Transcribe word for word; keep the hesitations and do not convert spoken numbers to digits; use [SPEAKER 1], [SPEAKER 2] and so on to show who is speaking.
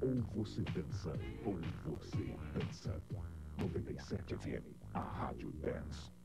[SPEAKER 1] Ou você dança, ou você dança. noventa e sete F M, a Rádio Dance.